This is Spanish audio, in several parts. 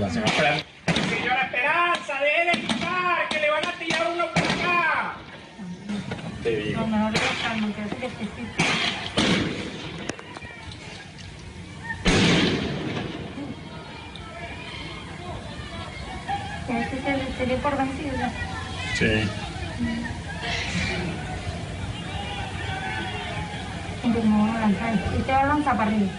señora Esperanza. Señora Esperanza, deje de gritar, que le van a tirar uno por acá. Te digo. No, mejor le calmo, que hace que te existe. Se dio por vencido ya. Sí. Entonces me voy a lanzar. Y te va a lanzar para arriba.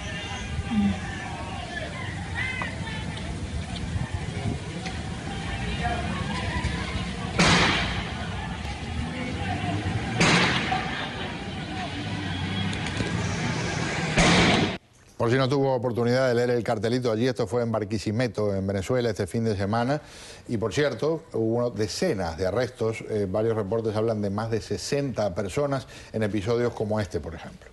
Por si no tuvo oportunidad de leer el cartelito allí, esto fue en Barquisimeto, en Venezuela, este fin de semana. Y por cierto, hubo decenas de arrestos, varios reportes hablan de más de 60 personas en episodios como este, por ejemplo.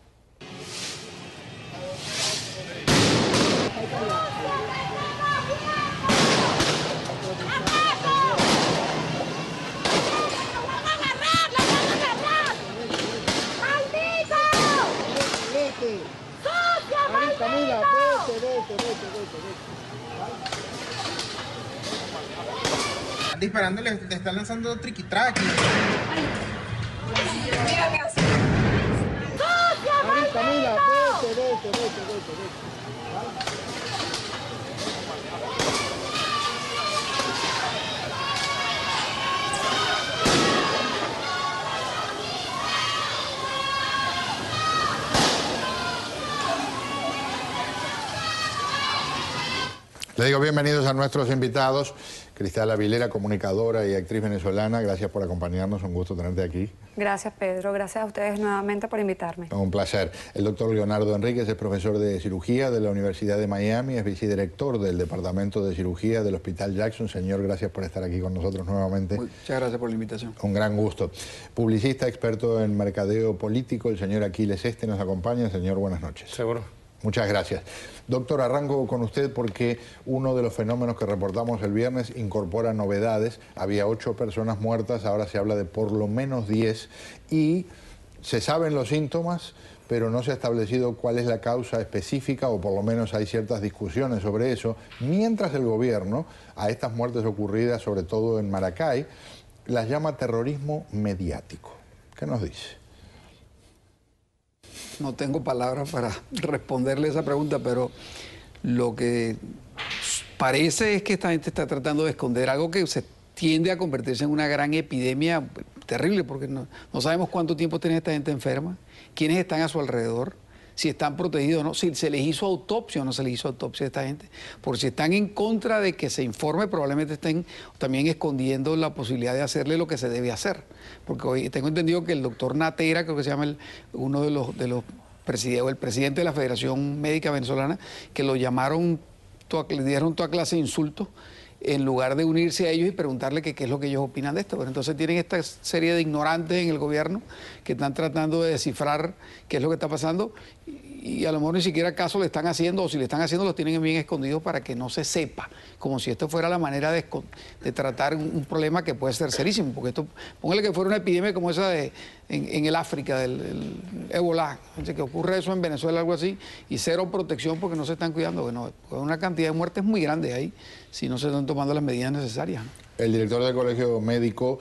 Camila, vete. Están disparando, le están lanzando triqui-traqui. Camila, vete. Les digo bienvenidos a nuestros invitados. Cristal Avilera, comunicadora y actriz venezolana, gracias por acompañarnos, un gusto tenerte aquí. Gracias, Pedro. Gracias a ustedes nuevamente por invitarme. Un placer. El doctor Leonardo Enríquez es profesor de cirugía de la Universidad de Miami, es vicedirector del Departamento de Cirugía del Hospital Jackson. Señor, gracias por estar aquí con nosotros nuevamente. Muchas gracias por la invitación. Un gran gusto. Publicista, experto en mercadeo político, el señor Aquiles Este nos acompaña. Señor, buenas noches. Seguro. Muchas gracias. Doctor, arranco con usted porque uno de los fenómenos que reportamos el viernes incorpora novedades. Había 8 personas muertas, ahora se habla de por lo menos 10 y se saben los síntomas, pero no se ha establecido cuál es la causa específica o por lo menos hay ciertas discusiones sobre eso, mientras el gobierno a estas muertes ocurridas, sobre todo en Maracay, las llama terrorismo mediático. ¿Qué nos dice? No tengo palabras para responderle esa pregunta, pero lo que parece es que esta gente está tratando de esconder algo que se tiende a convertirse en una gran epidemia terrible, porque no sabemos cuánto tiempo tiene esta gente enferma, quiénes están a su alrededor, si están protegidos o no, si se les hizo autopsia o no se les hizo autopsia a esta gente. Por si están en contra de que se informe, probablemente estén también escondiendo la posibilidad de hacerle lo que se debe hacer. Porque hoy tengo entendido que el doctor Natera, creo que se llama uno de los presidentes, o el presidente de la Federación Médica Venezolana, que lo llamaron, le dieron toda clase de insultos, en lugar de unirse a ellos y preguntarle qué es lo que ellos opinan de esto. Pero entonces tienen esta serie de ignorantes en el gobierno que están tratando de descifrar qué es lo que está pasando y a lo mejor ni siquiera caso le están haciendo, o si le están haciendo los tienen bien escondidos para que no se sepa, como si esto fuera la manera de tratar un problema que puede ser serísimo, porque esto, póngale que fuera una epidemia como esa en el África, del ébola, que ocurre eso en Venezuela, algo así, y cero protección porque no se están cuidando, bueno, una cantidad de muertes muy grande ahí, si no se están tomando las medidas necesarias, ¿no? El director del Colegio Médico,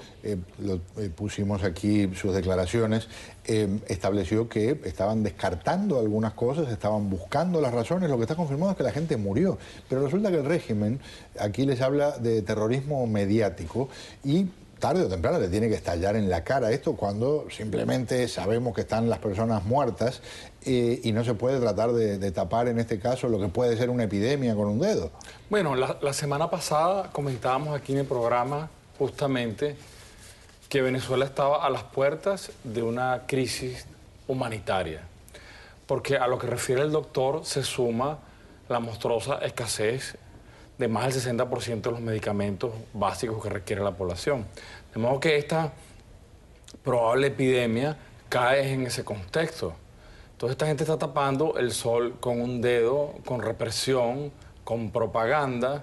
pusimos aquí sus declaraciones, estableció que estaban descartando algunas cosas, estaban buscando las razones, lo que está confirmado es que la gente murió. Pero resulta que el régimen aquí les habla de terrorismo mediático y tarde o temprano le tiene que estallar en la cara esto cuando simplemente sabemos que están las personas muertas y no se puede tratar de tapar en este caso lo que puede ser una epidemia con un dedo. Bueno, la semana pasada comentábamos aquí en el programa justamente que Venezuela estaba a las puertas de una crisis humanitaria, porque a lo que refiere el doctor se suma la monstruosa escasez de más del 60% de los medicamentos básicos que requiere la población. De modo que esta probable epidemia cae en ese contexto. Entonces esta gente está tapando el sol con un dedo, con represión, con propaganda,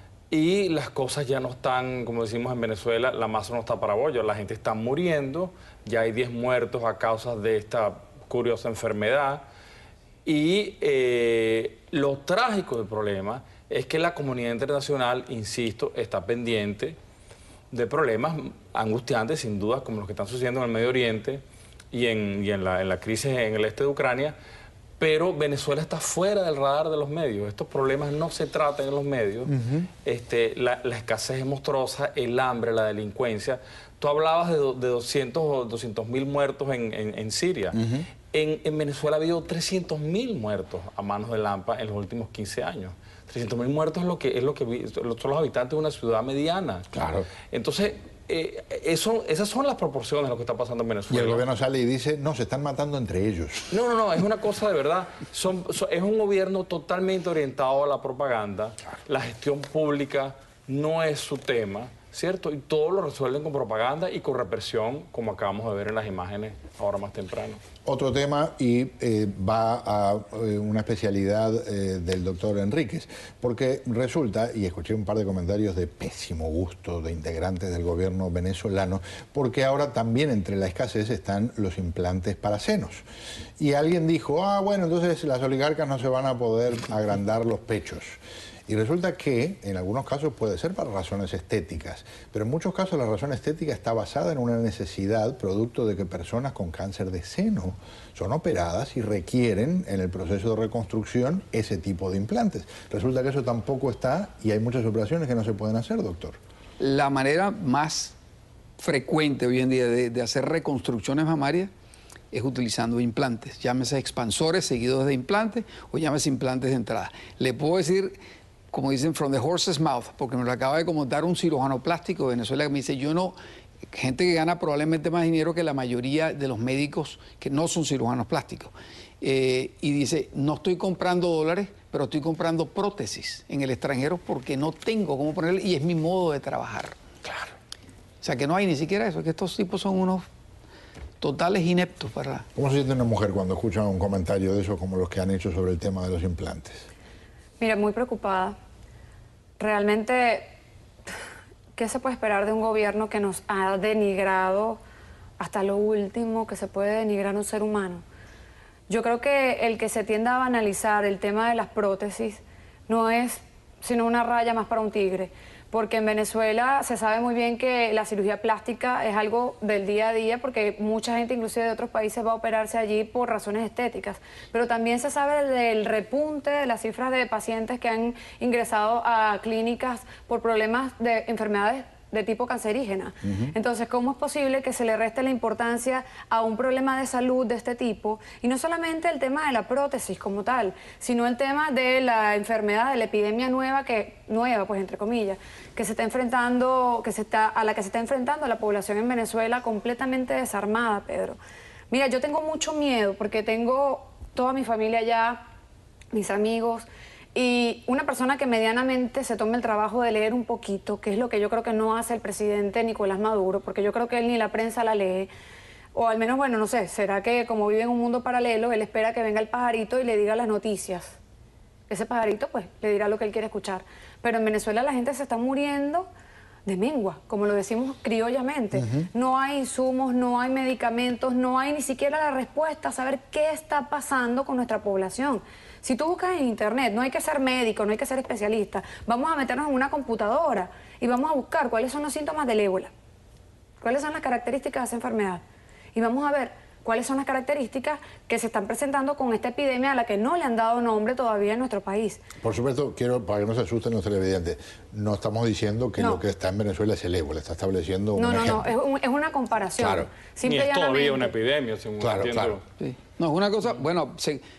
y las cosas ya no están, como decimos en Venezuela, la masa no está para bollo, la gente está muriendo, ya hay 10 muertos a causa de esta curiosa enfermedad, y lo trágico del problema es que la comunidad internacional, insisto, está pendiente de problemas angustiantes, sin duda, como los que están sucediendo en el Medio Oriente y en la crisis en el este de Ucrania, pero Venezuela está fuera del radar de los medios. Estos problemas no se tratan en los medios. La escasez es monstruosa, el hambre, la delincuencia. Tú hablabas de 200.000 muertos en Siria. En Venezuela ha habido 300.000 muertos a manos de Lampa en los últimos 15 años. 300.000 muertos son los habitantes de una ciudad mediana. Claro. Entonces, esas son las proporciones de lo que está pasando en Venezuela. Y el gobierno sale y dice, no, se están matando entre ellos. No, es una cosa de verdad. Es un gobierno totalmente orientado a la propaganda. Claro. La gestión pública no es su tema, ¿cierto? Y todo lo resuelven con propaganda y con represión, como acabamos de ver en las imágenes ahora más temprano. Otro tema, y va a una especialidad del doctor Enríquez, porque resulta, y escuché un par de comentarios de pésimo gusto de integrantes del gobierno venezolano, porque ahora también entre la escasez están los implantes para senos. Y alguien dijo, bueno, entonces las oligarcas no se van a poder agrandar los pechos. Y resulta que en algunos casos puede ser para razones estéticas, pero en muchos casos la razón estética está basada en una necesidad producto de que personas con cáncer de seno son operadas y requieren en el proceso de reconstrucción ese tipo de implantes. Resulta que eso tampoco está y hay muchas operaciones que no se pueden hacer, doctor. La manera más frecuente hoy en día de hacer reconstrucciones mamarias es utilizando implantes, llámese expansores seguidos de implantes o llámese implantes de entrada. Le puedo decir, como dicen, from the horse's mouth, porque me lo acaba de comentar un cirujano plástico de Venezuela que me dice, gente que gana probablemente más dinero que la mayoría de los médicos que no son cirujanos plásticos. Y dice, no estoy comprando dólares, pero estoy comprando prótesis en el extranjero porque no tengo cómo ponerle y es mi modo de trabajar. Claro. O sea, que no hay ni siquiera eso, que estos tipos son unos totales ineptos para... ¿Cómo se siente una mujer cuando escucha un comentario de eso como los que han hecho sobre el tema de los implantes? Mira, muy preocupada. Realmente, ¿qué se puede esperar de un gobierno que nos ha denigrado hasta lo último que se puede denigrar a un ser humano? Yo creo que el que se tienda a banalizar el tema de las prótesis no es sino una raya más para un tigre. Porque en Venezuela se sabe muy bien que la cirugía plástica es algo del día a día, porque mucha gente inclusive de otros países va a operarse allí por razones estéticas. Pero también se sabe del repunte de las cifras de pacientes que han ingresado a clínicas por problemas de enfermedades de tipo cancerígena. Entonces, ¿cómo es posible que se le reste la importancia a un problema de salud de este tipo? Y no solamente el tema de la prótesis como tal, sino el tema de la enfermedad, de la epidemia nueva, pues entre comillas, que se está enfrentando, a la que se está enfrentando la población en Venezuela completamente desarmada, Pedro. Mira, yo tengo mucho miedo porque tengo toda mi familia allá, mis amigos. Y una persona que medianamente se tome el trabajo de leer un poquito, que es lo que yo creo que no hace el presidente Nicolás Maduro, porque yo creo que él ni la prensa la lee, o al menos, bueno, no sé, será que como vive en un mundo paralelo, él espera que venga el pajarito y le diga las noticias. Ese pajarito, pues, le dirá lo que él quiere escuchar. Pero en Venezuela la gente se está muriendo de mengua, como lo decimos criollamente. No hay insumos, no hay medicamentos, no hay ni siquiera la respuesta a saber qué está pasando con nuestra población. Si tú buscas en internet, no hay que ser médico, no hay que ser especialista, vamos a meternos en una computadora y vamos a buscar cuáles son los síntomas del ébola, cuáles son las características de esa enfermedad y vamos a ver cuáles son las características que se están presentando con esta epidemia a la que no le han dado nombre todavía en nuestro país. Por supuesto, para que no se asusten los televidentes, no estamos diciendo que lo que está en Venezuela es el ébola, está estableciendo un ejemplo. No, es una comparación. Claro. Ni es todavía una epidemia, según entiendo. Claro. Sí. No, es una cosa, bueno,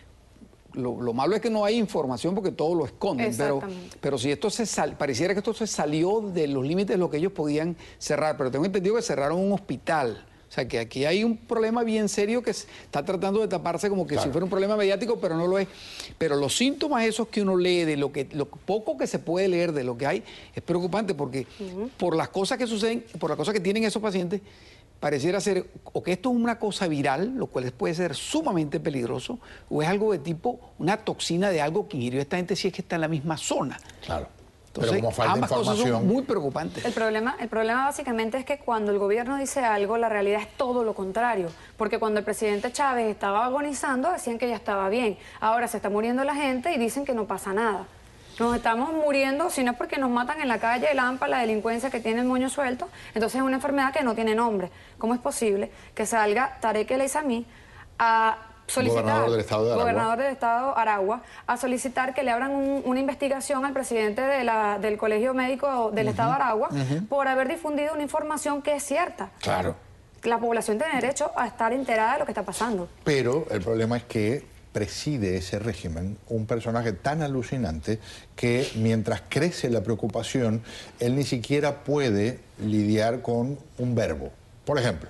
lo malo es que no hay información porque todo lo esconden, pero si esto pareciera que esto se salió de los límites de lo que ellos podían cerrar, pero tengo entendido que cerraron un hospital. O sea, que aquí hay un problema bien serio que está tratando de taparse como que si fuera un problema mediático, pero no lo es. Pero los síntomas esos que uno lee, de lo poco que se puede leer de lo que hay, es preocupante porque por las cosas que suceden, por las cosas que tienen esos pacientes, pareciera ser o que esto es una cosa viral, lo cual puede ser sumamente peligroso, o es algo de tipo, una toxina de algo que ingirió esta gente si es que está en la misma zona. Claro. Entonces, pero como falta ambas información, cosas son muy preocupantes. El problema básicamente es que cuando el gobierno dice algo, la realidad es todo lo contrario. Porque cuando el presidente Chávez estaba agonizando, decían que ya estaba bien. Ahora se está muriendo la gente y dicen que no pasa nada. Nos estamos muriendo, si no es porque nos matan en la calle, el AMPA, la delincuencia que tiene el moño suelto, entonces es una enfermedad que no tiene nombre. ¿Cómo es posible que salga Tarek El Aissami a solicitar, gobernador del estado de Aragua, a solicitar que le abran una investigación al presidente del Colegio Médico del estado de Aragua por haber difundido una información que es cierta? Claro. La población tiene derecho a estar enterada de lo que está pasando. Pero el problema es que preside ese régimen un personaje tan alucinante que mientras crece la preocupación, él ni siquiera puede lidiar con un verbo. Por ejemplo.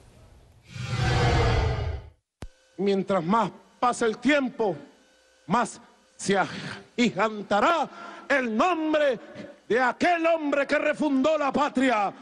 Mientras más pasa el tiempo, más se agigantará el nombre de aquel hombre que refundó la patria.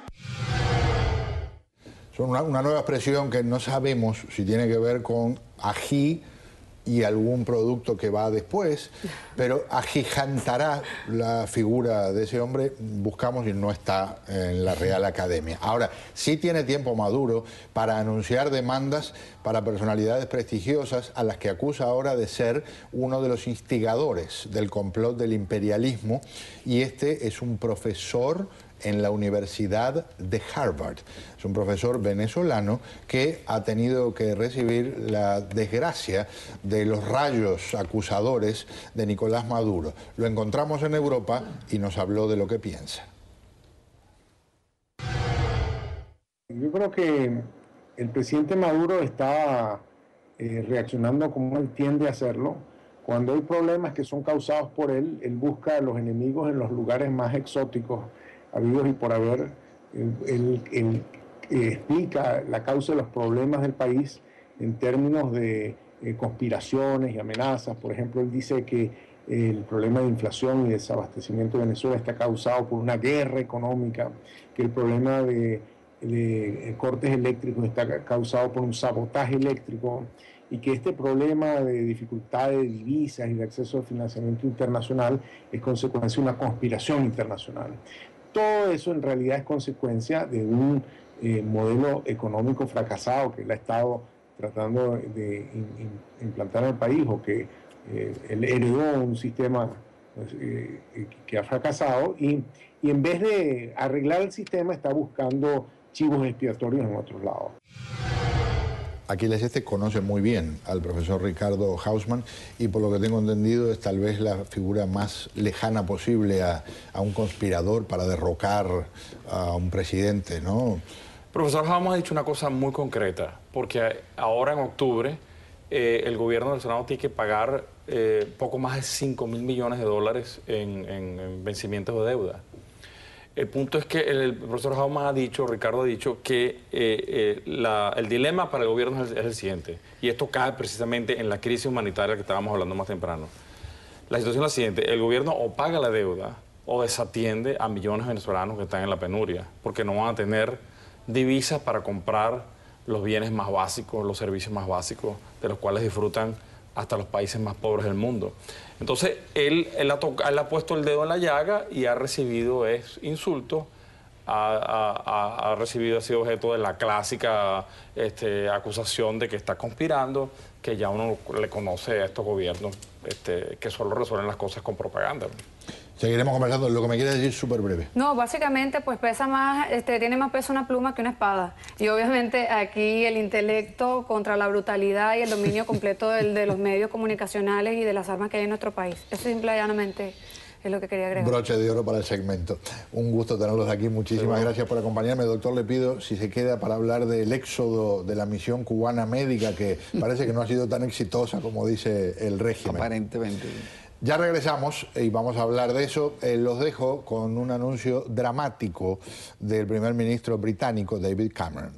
Es una nueva expresión que no sabemos si tiene que ver con ají y algún producto que va después, pero agigantará la figura de ese hombre, buscamos y no está en la Real Academia. Ahora, sí tiene tiempo Maduro para anunciar demandas para personalidades prestigiosas a las que acusa ahora de ser uno de los instigadores del complot del imperialismo, y este es un profesor en la Universidad de Harvard. Es un profesor venezolano que ha tenido que recibir la desgracia de los rayos acusadores de Nicolás Maduro. Lo encontramos en Europa y nos habló de lo que piensa. Yo creo que el presidente Maduro está reaccionando como él tiende a hacerlo. Cuando hay problemas que son causados por él, él busca a los enemigos en los lugares más exóticos habidos y por haber. Él explica la causa de los problemas del país en términos de conspiraciones y amenazas. Por ejemplo, él dice que el problema de inflación y desabastecimiento de Venezuela está causado por una guerra económica, que el problema de cortes eléctricos está causado por un sabotaje eléctrico, y que este problema de dificultad de divisas y de acceso al financiamiento internacional es consecuencia de una conspiración internacional. Todo eso en realidad es consecuencia de un modelo económico fracasado que él ha estado tratando de implantar en el país, o que él heredó un sistema que ha fracasado, y en vez de arreglar el sistema está buscando chivos expiatorios en otros lados. Aquiles Este conoce muy bien al profesor Ricardo Hausmann y por lo que tengo entendido es tal vez la figura más lejana posible a un conspirador para derrocar a un presidente, ¿no? Profesor Hausmann ha dicho una cosa muy concreta, porque ahora en octubre el gobierno venezolano tiene que pagar poco más de 5.000 millones de dólares en vencimientos de deuda. El punto es que el profesor Hausmann ha dicho, Ricardo ha dicho, que el dilema para el gobierno es el siguiente, y esto cae precisamente en la crisis humanitaria que estábamos hablando más temprano. La situación es la siguiente: el gobierno o paga la deuda o desatiende a millones de venezolanos que están en la penuria, porque no van a tener divisas para comprar los bienes más básicos, los servicios más básicos, de los cuales disfrutan hasta los países más pobres del mundo. Entonces, él ha puesto el dedo en la llaga y ha recibido insultos, ha sido objeto de la clásica acusación de que está conspirando, que ya uno le conoce a estos gobiernos que solo resuelven las cosas con propaganda. Seguiremos conversando. Lo que me quiere decir súper breve. No, básicamente pues pesa más, tiene más peso una pluma que una espada. Y obviamente aquí el intelecto contra la brutalidad y el dominio completo de los medios comunicacionales y de las armas que hay en nuestro país. Eso simple y llanamente es lo que quería agregar. Broche de oro para el segmento. Un gusto tenerlos aquí. Muchísimas gracias por acompañarme. Doctor, le pido si se queda para hablar del éxodo de la misión cubana médica, que parece que no ha sido tan exitosa como dice el régimen. Aparentemente. Ya regresamos y vamos a hablar de eso. Los dejo con un anuncio dramático del primer ministro británico, David Cameron.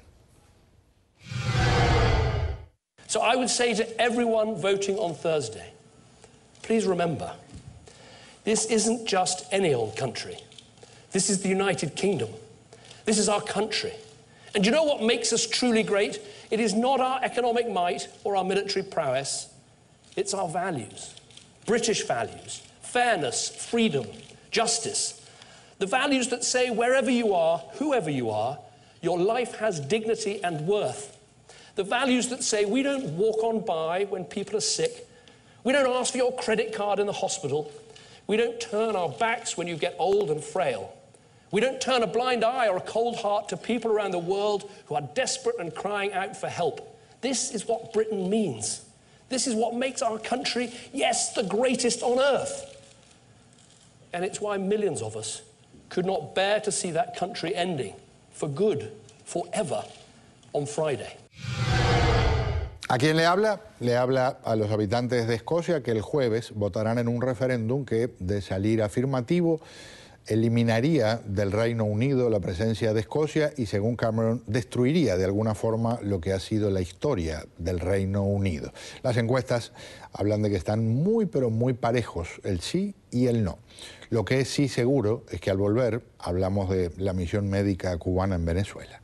So I would say to everyone voting on Thursday, please remember, this isn't just any old country. This is the United Kingdom. This is our country. And you know what makes us truly great? It is not our economic might or our military prowess. It's our values. British values, fairness, freedom, justice. The values that say wherever you are, whoever you are, your life has dignity and worth. The values that say we don't walk on by when people are sick. We don't ask for your credit card in the hospital. We don't turn our backs when you get old and frail. We don't turn a blind eye or a cold heart to people around the world who are desperate and crying out for help. This is what Britain means. This is what makes our country, yes, the greatest on earth. And it's why millions of us could not bear to see that country ending for good, forever, on Friday. ¿A quién le habla? Le habla a los habitantes de Escocia que el jueves votarán en un referéndum que, de salir afirmativo, eliminaría del Reino Unido la presencia de Escocia y, según Cameron, destruiría de alguna forma lo que ha sido la historia del Reino Unido. Las encuestas hablan de que están muy pero muy parejos el sí y el no. Lo que es sí seguro es que al volver hablamos de la misión médica cubana en Venezuela.